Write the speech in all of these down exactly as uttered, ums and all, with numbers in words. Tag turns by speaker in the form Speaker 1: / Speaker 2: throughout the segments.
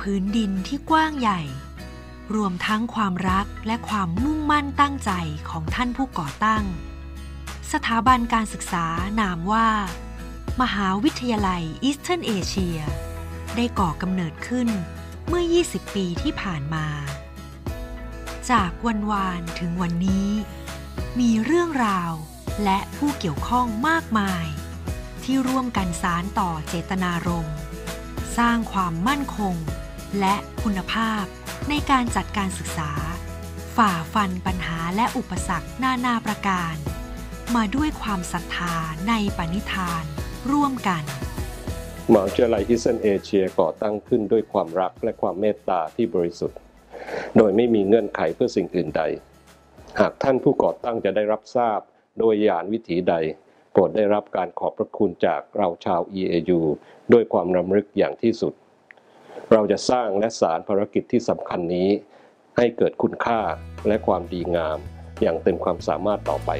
Speaker 1: ผืนดินที่กว้างใหญ่รวมทั้งความรักและความมุ่งมั่นตั้งใจของท่านผู้ก่อตั้งสถาบันการศึกษานามว่ามหาวิทยาลัยอีสเทิร์นเอเชียได้ก่อกำเนิดขึ้นเมื่อยี่สิบปีที่ผ่านมาจากวันวานถึงวันนี้มีเรื่องราวและผู้เกี่ยวข้องมากมายที่ร่วมกันสานต่อเจตนารมณ์สร้างความมั่นคงและคุณภาพในการจัดการศึกษาฝ่าฟันปัญหาและอุปสรรคนานาประการมาด้วยความศรัทธาในปณิธานร่วมกัน
Speaker 2: มหาวิทยาลัยอีสเทิร์นเอเชียก่อตั้งขึ้นด้วยความรักและความเมตตาที่บริสุทธิ์โดยไม่มีเงื่อนไขเพื่อสิ่งอื่นใดหากท่านผู้ก่อตั้งจะได้รับทราบโดยยานวิถีใดโปรดได้รับการขอบพระคุณจากเราชาว อี เอ ยู ด้วยความรำลึกอย่างที่สุดเราจะสร้างและสานภารกิจที่สำคัญนี้ให้เกิดคุณค่าและความดีงามอย่างเต็มความสามารถต่อไป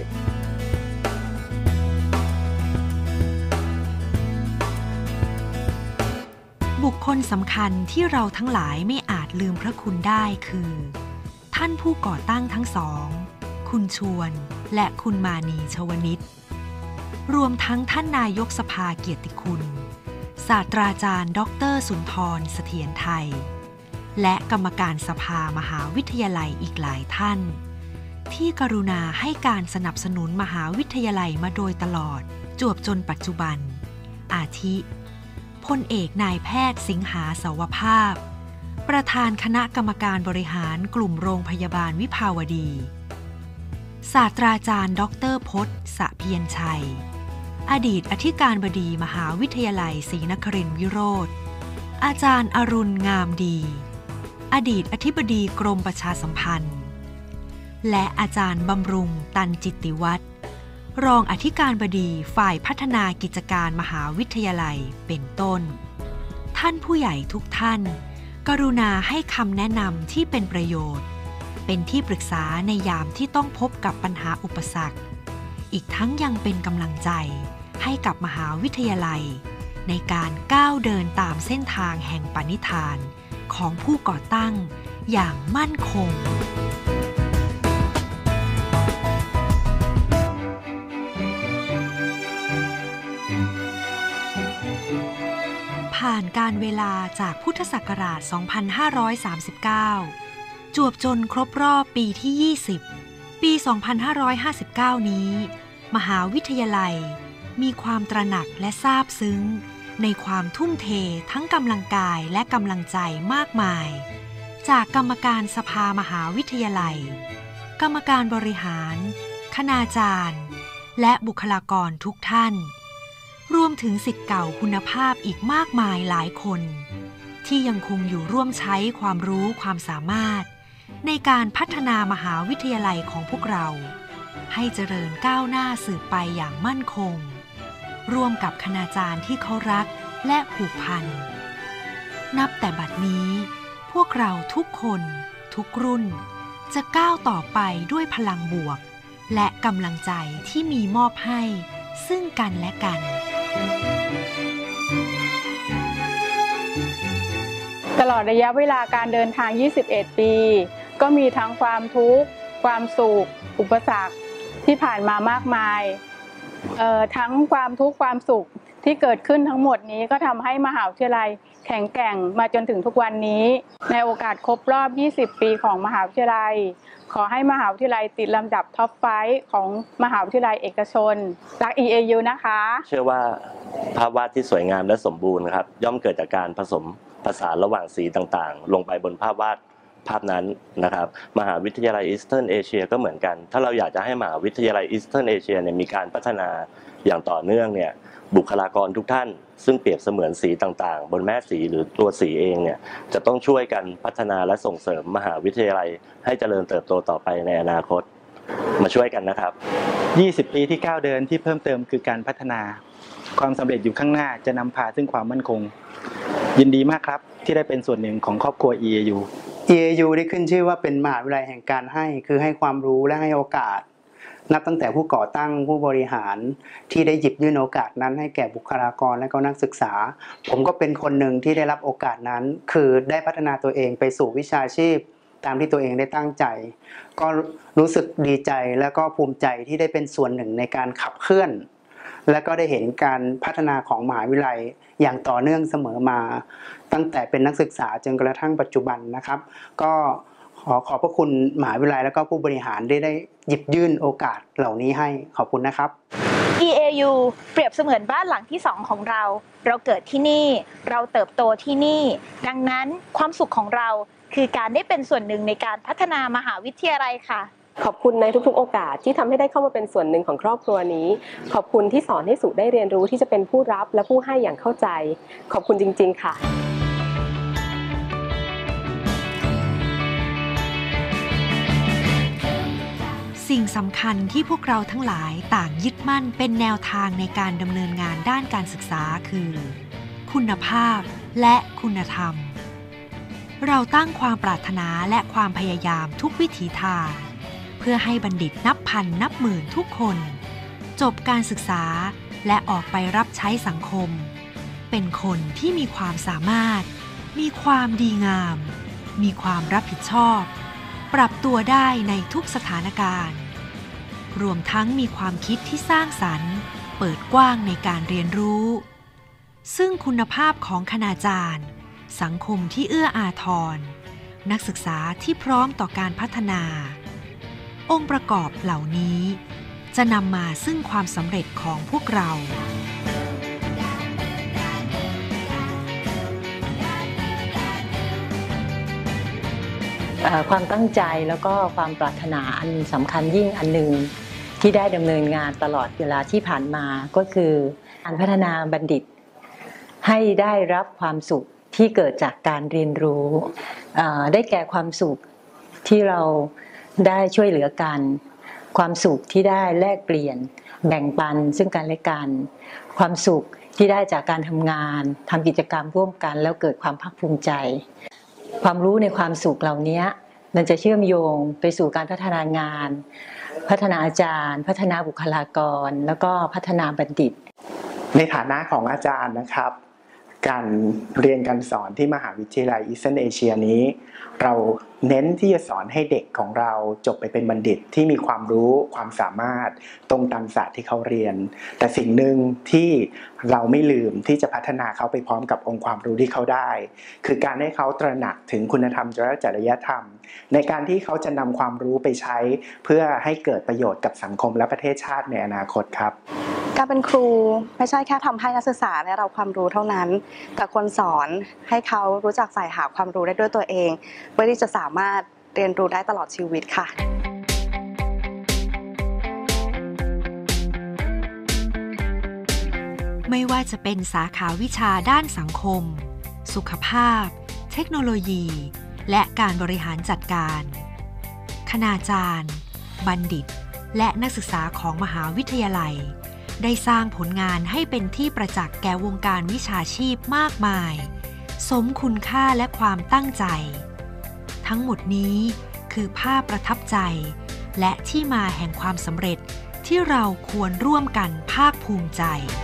Speaker 1: บุคคลสำคัญที่เราทั้งหลายไม่อาจลืมพระคุณได้คือท่านผู้ก่อตั้งทั้งสองคุณชวนและคุณมานีชวนิชรวมทั้งท่านนายกสภาเกียรติคุณศาสตราจารย์ดรสุนทรเสถียรไทยและกรรมการสภามหาวิทยาลัยอีกหลายท่านที่กรุณาให้การสนับสนุนมหาวิทยาลัยมาโดยตลอดจวบจนปัจจุบันอาทิพลเอกนายแพทย์สิงหาเสาวภาพประธานคณะกรรมการบริหารกลุ่มโรงพยาบาลวิภาวดีศาสตราจารย์ดรพจน์สะเพียรชัยอดีตอธิการบดีมหาวิทยาลัยศรีนครินทร์วิโรธอาจารย์อรุณงามดีอดีตอธิบดีกรมประชาสัมพันธ์และอาจารย์บำรุงตันจิตติวัฒน์รองอธิการบดีฝ่ายพัฒนากิจการมหาวิทยาลัยเป็นต้นท่านผู้ใหญ่ทุกท่านกรุณาให้คำแนะนำที่เป็นประโยชน์เป็นที่ปรึกษาในยามที่ต้องพบกับปัญหาอุปสรรคอีกทั้งยังเป็นกำลังใจให้กับมหาวิทยาลัยในการก้าวเดินตามเส้นทางแห่งปณิธานของผู้ก่อตั้งอย่างมั่นคงผ่านการเวลาจากพุทธศักราช สองพันห้าร้อยสามสิบเก้า จวบจนครบรอบปีที่ ยี่สิบ ปี สองพันห้าร้อยห้าสิบเก้า นี้มหาวิทยาลัยมีความตระหนักและซาบซึ้งในความทุ่มเททั้งกำลังกายและกำลังใจมากมายจากกรรมการสภามหาวิทยาลัยกรรมการบริหารคณาจารย์และบุคลากรทุกท่านรวมถึงศิษย์เก่าคุณภาพอีกมากมายหลายคนที่ยังคงอยู่ร่วมใช้ความรู้ความสามารถในการพัฒนามหาวิทยาลัยของพวกเราให้เจริญก้าวหน้าสืบไปอย่างมั่นคงร่วมกับคณาจารย์ที่เขารักและผูกพันนับแต่บัดนี้พวกเราทุกคนทุกรุ่นจะก้าวต่อไปด้วยพลังบวกและกำลังใจที่มีมอบให้ซึ่งกันและกัน
Speaker 3: ตลอดระยะเวลาการเดินทางยี่สิบเอ็ดปีก็มีทั้งความทุกข์ความสุขอุปสรรคที่ผ่านมามากมายเอ่อทั้งความทุกข์ความสุขที่เกิดขึ้นทั้งหมดนี้ก็ทำให้มหาวิทยาลัยแข็งแกร่งมาจนถึงทุกวันนี้ในโอกาสครบรอบยี่สิบปีของมหาวิทยาลัยขอให้มหาวิทยาลัยติดลำดับท็อปไฟว์ของมหาวิทยาลัยเอกชนจาก อี เอ ยู นะคะ
Speaker 4: เชื่อว่าภาพวาดที่สวยงามและสมบูรณ์ครับย่อมเกิดจากการผสมผสานระหว่างสีต่างๆลงไปบนภาพวาดภาพนั้นนะครับมหาวิทยาลัยอีสเทิร์นเอเชียก็เหมือนกันถ้าเราอยากจะให้มหาวิทยาลัยอีสเทิร์นเอเชียเนี่ยมีการพัฒนาอย่างต่อเนื่องเนี่ยบุคลากรทุกท่านซึ่งเปรียบเสมือนสีต่างๆบนแม่สีหรือตัวสีเองเนี่ยจะต้องช่วยกันพัฒนาและส่งเสริมมหาวิทยาลัยให้เจริญเติบโตต่อไปในอนาคตมาช่วยกันนะครับ
Speaker 5: ยี่สิบปีที่ก้าวเดินที่เพิ่มเติมคือการพัฒนาความสำเร็จอยู่ข้างหน้าจะนำพาซึ่งความมั่นคงยินดีมากครับที่ได้เป็นส่วนหนึ่งของครอบครัว อี เอ ยู
Speaker 6: อี เอ ยู ได้ขึ้นชื่อว่าเป็นมหาวิทยาลัยแห่งการให้คือให้ความรู้และให้โอกาสนับตั้งแต่ผู้ก่อตั้งผู้บริหารที่ได้หยิบยื่นโอกาสนั้นให้แก่บุคลากรและก็นักศึกษาผมก็เป็นคนหนึ่งที่ได้รับโอกาสนั้นคือได้พัฒนาตัวเองไปสู่วิชาชีพตามที่ตัวเองได้ตั้งใจก็รู้สึกดีใจและก็ภูมิใจที่ได้เป็นส่วนหนึ่งในการขับเคลื่อนและก็ได้เห็นการพัฒนาของมหาวิทยาลัยอย่างต่อเนื่องเสมอมาตั้งแต่เป็นนักศึกษาจนกระทั่งปัจจุบันนะครับก็ขอขอบพระคุณมหาวิทยาลัยและก็ผู้บริหารได้ได้หยิบยื่นโอกาสเหล่านี้ให้ขอบคุณนะครับ
Speaker 7: อี เอ ยู เปรียบเสมือนบ้านหลังที่สองของเราเราเกิดที่นี่เราเติบโตที่นี่ดังนั้นความสุขของเราคือการได้เป็นส่วนหนึ่งในการพัฒนามหาวิทยาลัยค่ะ
Speaker 8: ขอบคุณในทุกๆโอกาสที่ทำให้ได้เข้ามาเป็นส่วนหนึ่งของครอบครัวนี้ขอบคุณที่สอนให้สุได้เรียนรู้ที่จะเป็นผู้รับและผู้ให้อย่างเข้าใจขอบคุณจริงๆค่ะ
Speaker 1: สิ่งสำคัญที่พวกเราทั้งหลายต่างยึดมั่นเป็นแนวทางในการดำเนินงานด้านการศึกษาคือคุณภาพและคุณธรรมเราตั้งความปรารถนาและความพยายามทุกวิถีทางเพื่อให้บัณฑิตนับพันนับหมื่นทุกคนจบการศึกษาและออกไปรับใช้สังคมเป็นคนที่มีความสามารถมีความดีงามมีความรับผิดชอบปรับตัวได้ในทุกสถานการณ์รวมทั้งมีความคิดที่สร้างสรรค์เปิดกว้างในการเรียนรู้ซึ่งคุณภาพของคณาจารย์สังคมที่เอื้ออาทรนักศึกษาที่พร้อมต่อการพัฒนาองค์ประกอบเหล่านี้จะนำมาซึ่งความสำเร็จของพวกเรา
Speaker 9: ความตั้งใจแล้วก็ความปรารถนาอันสำคัญยิ่งอันหนึ่งที่ได้ดำเนินงานตลอดเวลาที่ผ่านมาก็คือการพัฒนาบัณฑิตให้ได้รับความสุขที่เกิดจากการเรียนรู้ได้แก่ความสุขที่เราได้ช่วยเหลือกันความสุขที่ได้แลกเปลี่ยนแบ่งปันซึ่งกันและกันความสุขที่ได้จากการทำงานทำกิจกรรมร่วมกันแล้วเกิดความภาคภูมิใจความรู้ในความสุขเหล่านี้มันจะเชื่อมโยงไปสู่การพัฒนางานพัฒนาอาจารย์พัฒนาบุคลากรแล้วก็พัฒนาบัณฑิต
Speaker 6: ในฐานะของอาจารย์นะครับการเรียนการสอนที่มหาวิทยาลัย Eastern Asia นี้เราเน้นที่จะสอนให้เด็กของเราจบไปเป็นบัณฑิตที่มีความรู้ความสามารถตรงตามศาสตร์ที่เขาเรียนแต่สิ่งหนึ่งที่เราไม่ลืมที่จะพัฒนาเขาไปพร้อมกับองค์ความรู้ที่เขาได้คือการให้เขาตระหนักถึงคุณธรรมและจริยธรรมในการที่เขาจะนำความรู้ไปใช้เพื่อให้เกิดประโยชน์กับสังคมและประเทศชาติในอนาคตครับ
Speaker 10: การเป็นครูไม่ใช่แค่ทำให้นักศึกษาได้รับความรู้เท่านั้นแต่ควรสอนให้เขารู้จักใฝ่หาความรู้ได้ด้วยตัวเองเพื่อที่จะสามารถเรียนรู้ได้ตลอดชีวิตค่ะ
Speaker 1: ไม่ว่าจะเป็นสาขาวิชาด้านสังคมสุขภาพเทคโนโลยีและการบริหารจัดการคณาจารย์บัณฑิตและนักศึกษาของมหาวิทยาลัยได้สร้างผลงานให้เป็นที่ประจักษ์แก่วงการวิชาชีพมากมายสมคุณค่าและความตั้งใจทั้งหมดนี้คือภาพประทับใจและที่มาแห่งความสำเร็จที่เราควรร่วมกันภาคภูมิใจ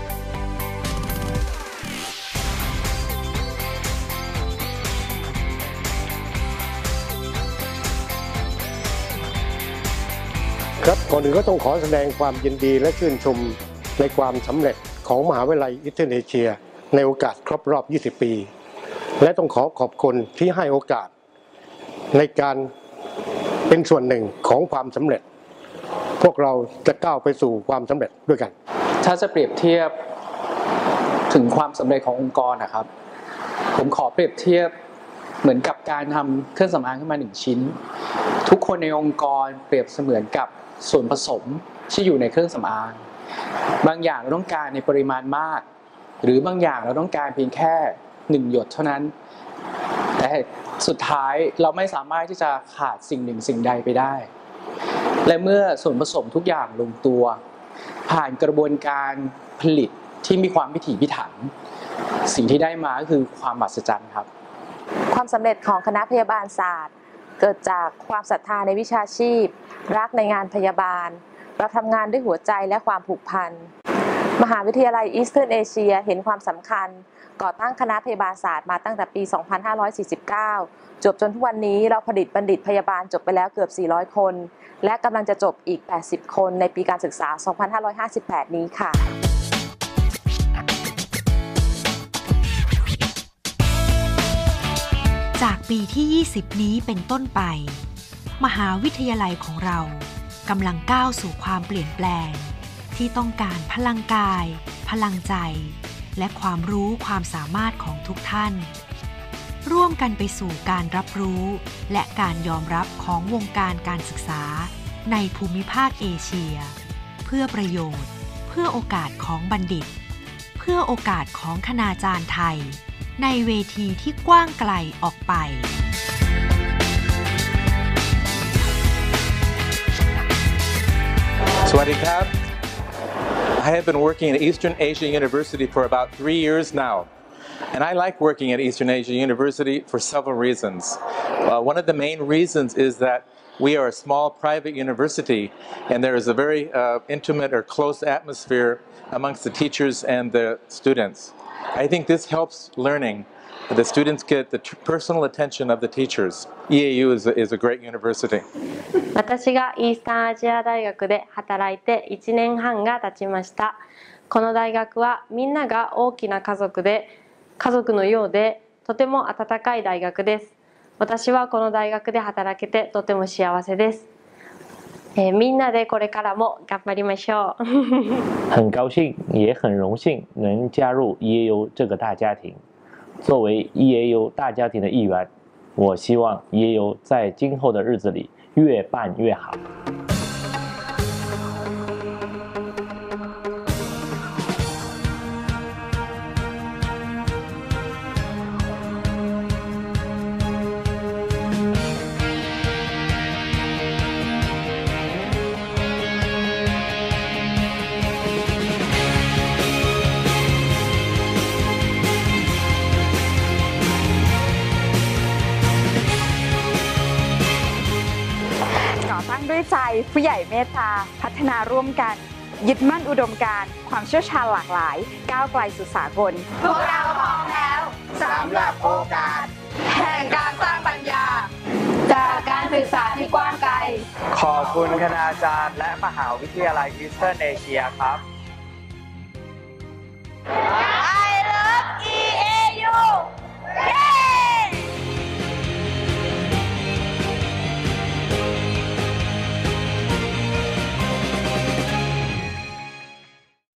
Speaker 2: ครับก่อนอื่นก็ต้องขอแสดงความยินดีและชื่นชมในความสำเร็จของมหาวิทยาลัยอิสเทิร์นเอเชียในโอกาสครบรอบยี่สิบปีและต้องขอขอบคุณที่ให้โอกาสในการเป็นส่วนหนึ่งของความสำเร็จพวกเราจะก้าวไปสู่ความสำเร็จด้วยกัน
Speaker 11: ถ้าจะเปรียบเทียบถึงความสำเร็จขององค์กรนะครับผมขอเปรียบเทียบเหมือนกับการทำเครื่องสำอางขึ้นมาหนึ่งชิ้นทุกคนในองค์กรเปรียบเสมือนกับส่วนผสมที่อยู่ในเครื่องสำอางบางอย่างเราต้องการในปริมาณมากหรือบางอย่างเราต้องการเพียงแค่หนึ่งหยดเท่านั้นแต่สุดท้ายเราไม่สามารถที่จะขาดสิ่งหนึ่งสิ่งใดไปได้และเมื่อส่วนผสมทุกอย่างลงตัวผ่านกระบวนการผลิตที่มีความพิถีพิถันสิ่งที่ได้มาก็คือความมหัศจรรย์ครับ
Speaker 7: ความสำเร็จของคณะพยาบาลศาสตร์เกิดจากความศรัทธาในวิชาชีพรักในงานพยาบาล
Speaker 8: เราทำงานด้วยหัวใจและความผูกพันมหาวิทยาลัย Eastern Asia เห็นความสำคัญก่อตั้งคณะพยาบาลศาสตร์มาตั้งแต่ปี สองพันห้าร้อยสี่สิบเก้า จบจนทุกวันนี้เราผลิตบัณฑิตพยาบาลจบไปแล้วเกือบ สี่ร้อย คน และกำลังจะจบอีก แปดสิบ คนในปีการศึกษา สองพันห้าร้อยห้าสิบแปด นี้ค่ะ
Speaker 1: จากปีที่ ยี่สิบ นี้เป็นต้นไป มหาวิทยาลัยของเรากำลังก้าวสู่ความเปลี่ยนแปลงที่ต้องการพลังกาย พลังใจ และความรู้ความสามารถของทุกท่าน ร่วมกันไปสู่การรับรู้และการยอมรับของวงการการศึกษาในภูมิภาคเอเชีย เพื่อประโยชน์ เพื่อโอกาสของบัณฑิต เพื่อโอกาสของคณาจารย์ไทยในเวทีที่กว้างไกลออกไป
Speaker 12: สวัสดีครับ I have been working at Eastern Asia University for about three years now, and I like working at Eastern Asia University for several reasons. Uh, one of the main reasons is that we are a small private university, and there is a very uh, intimate or close atmosphere amongst the teachers and the students. I think this helps learning. The students get the personal attention of the teachers. E A U is a, is a great university.
Speaker 13: 私がイースタンアジア大学で働いていちねんはんが経ちました。この大学はみんなが大きな家族で、家族のようでとても温かい大学です。私はこの大学で働けてとても幸せです。えー、みんなでこれからも頑張りましょう。
Speaker 14: 很高兴也很荣幸能加入 E A U 这个大家庭。作为 E A U 大家庭的一员，我希望 E A U 在今后的日子里越办越好。
Speaker 15: ด้วยใจผู้ใหญ่เมตตาพัฒนาร่วมกันยึดมั่นอุดมการณ์ความเชี่ยวชาญหลากหลายก้าวไกลสู่สากลพวกเราพร้อมแล้วสำหรับโอกาสแห่งการสร้างปัญญาจากการศึกษาที่กว้างไกล
Speaker 16: ขอบคุณคณาจารย์และมหาวิทยาลัย Eastern Asia ครับ
Speaker 7: I love E A U